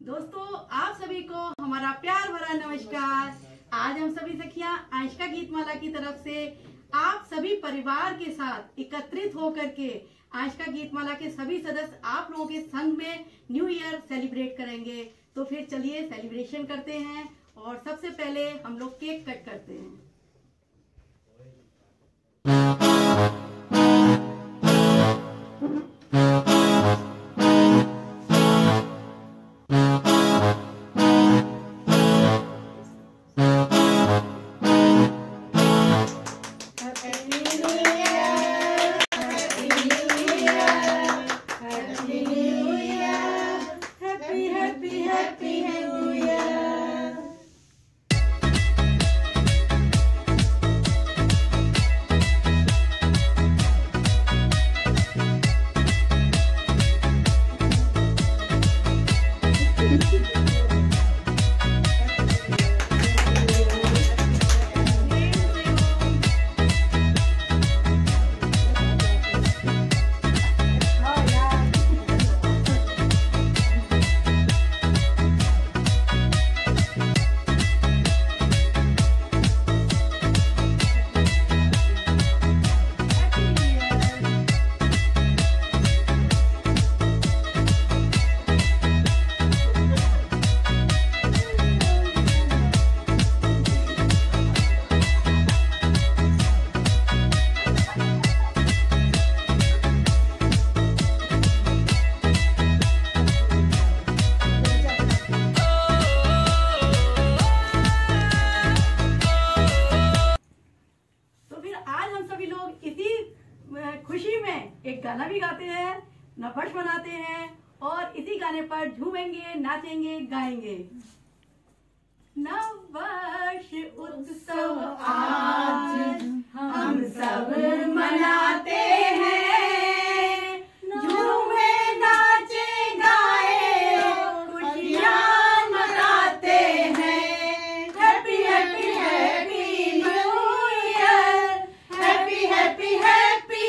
दोस्तों आप सभी को हमारा प्यार भरा नमस्कार। आज हम सभी सखियां आयशका गीतमाला की तरफ से आप सभी परिवार के साथ एकत्रित होकर के आयशका गीतमाला के सभी सदस्य आप लोगों के संग में न्यू ईयर सेलिब्रेट करेंगे। तो फिर चलिए सेलिब्रेशन करते हैं और सबसे पहले हम लोग केक कट करते हैं। खुशी में एक गाना भी गाते हैं, नववर्ष मनाते हैं और इसी गाने पर झूमेंगे, नाचेंगे, गाएंगे। नववर्ष उत्सव आज हम सब मनाते हैं, झूमे नाचे गाए खुशियाँ मनाते हैं। Happy happy happy new year, happy happy happy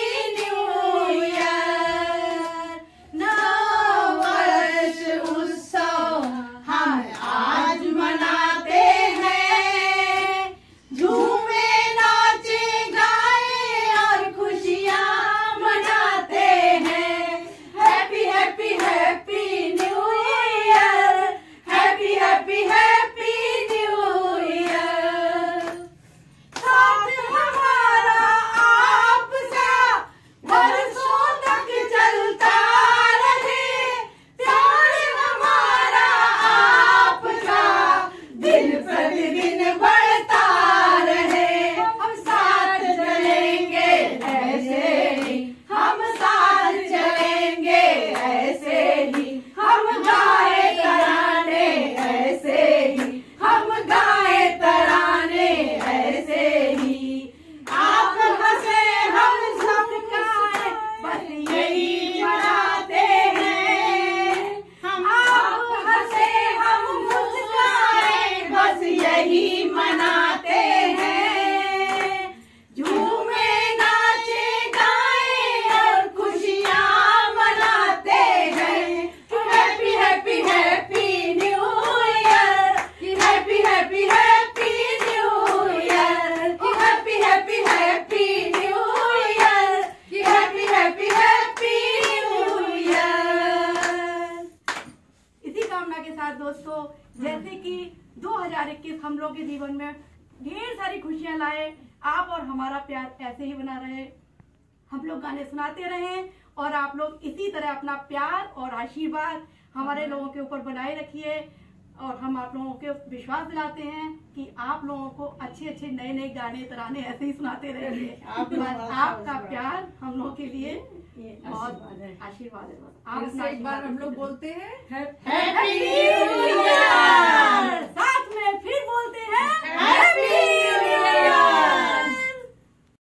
दोस्तों, जैसे कि 2021 हम लोग के जीवन में ढेर सारी खुशियां लाए, आप और हमारा प्यार ऐसे ही बना रहे। हम लोग गाने सुनाते रहें और आप लोग इसी तरह अपना प्यार और आशीर्वाद हमारे लोगों के ऊपर बनाए रखिए। और हम आप लोगों को विश्वास दिलाते हैं कि आप लोगों को अच्छे अच्छे नए नए गाने तराने ऐसे ही सुनाते रहेंगे। आपका प्यार हम लोगों के लिए बहुत आशीर्वाद है। बस आप एक बार हम लोग बोलते हैं हैप्पी न्यू ईयर।